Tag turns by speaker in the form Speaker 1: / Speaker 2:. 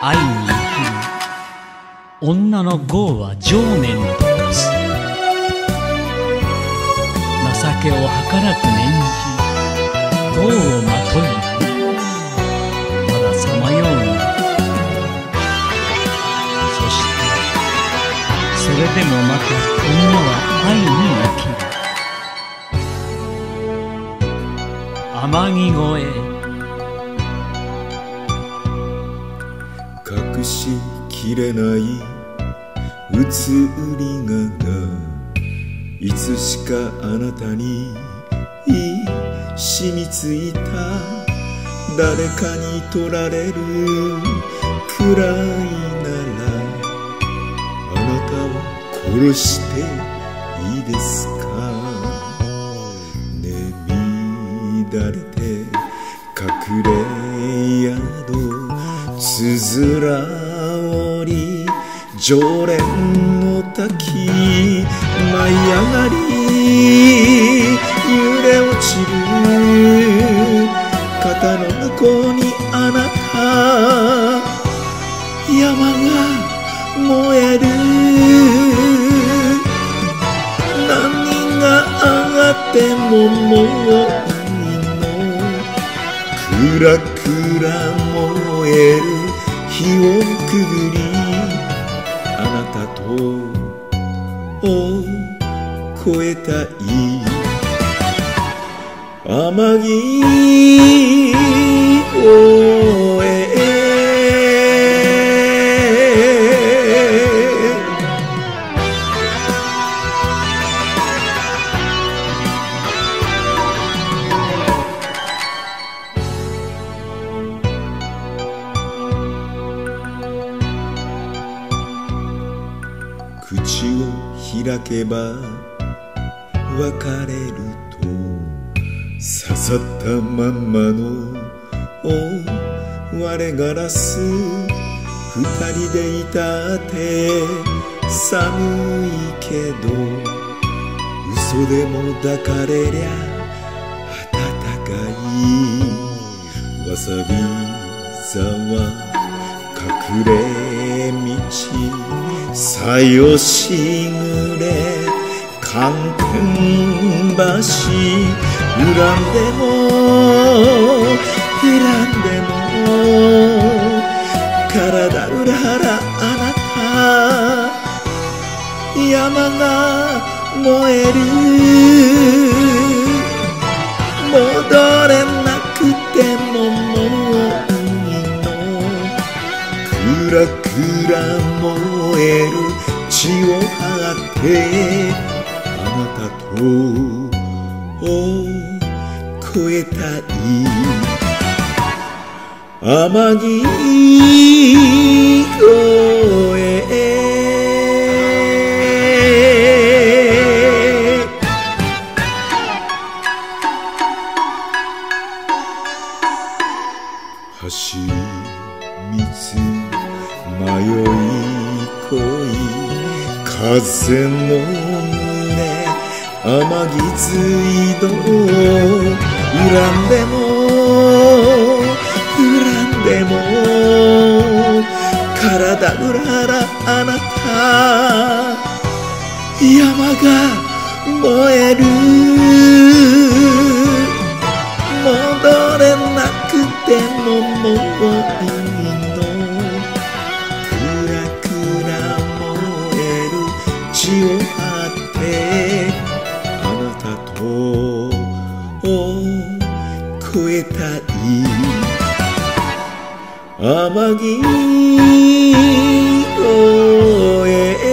Speaker 1: 会いに生きる女の業は情念と化す。情けを儚く念じ業をまといまださまようが、そしてそれでもまた女は愛に生きる。天城越
Speaker 2: え隠しきれない移りがいつしかあなたに染みついた。誰かに取られるくらいならあなたを殺していいですか。ねみだれて隠れ宿つづら折り常連の滝舞い上がり揺れ落ちる肩の向こうにあなた。山が燃える。何人が上がってももういいの。くらくら燃える火をくぐりあなたとを越えたい。天城越え口を開けば別れると刺さったまんまの割れガラス。二人でいたって寒いけど嘘でも抱かれりゃ暖かい。わさび沢隠れ道さよしぐれ寒天橋恨んでも体裏腹あなた。山が燃える。戻れなくてももういいの。くらくら燃える血を張ってあなたとを越えたい。天城越え走り水迷い恋風の群れ天城水道恨んでも体裏腹あなた。山が燃える。戻れなくてももういいの。くらくら燃える血を張ってあなたとを越えたい。天城越え